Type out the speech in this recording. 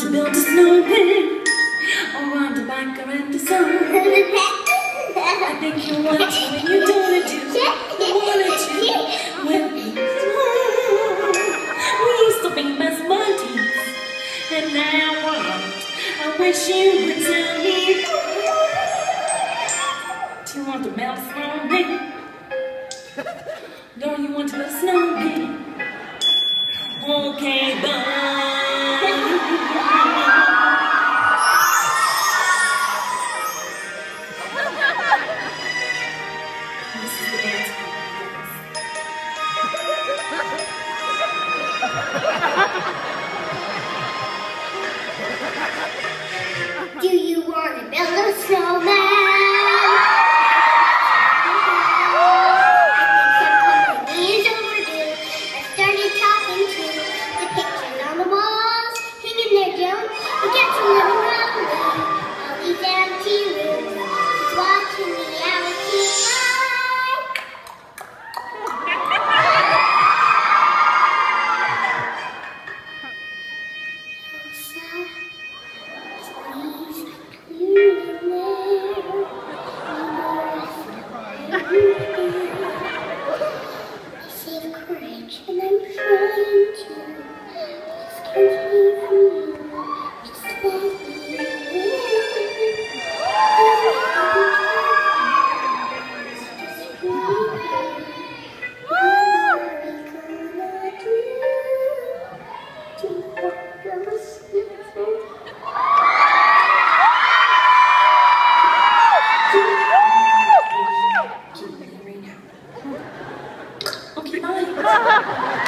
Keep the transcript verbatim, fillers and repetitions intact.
to build a snowman or ride the bike around the sun. I think you want to and you don't want to do. You wanted to when we we used to be best buddies, and now what? I wish you would tell me. Do you want to build a snowman? Don't you want to build a snowman? Okay, bye. This is the dance Do you want to build a snowman? And I'm trying to just can't leave you. Just let me Okay, bye.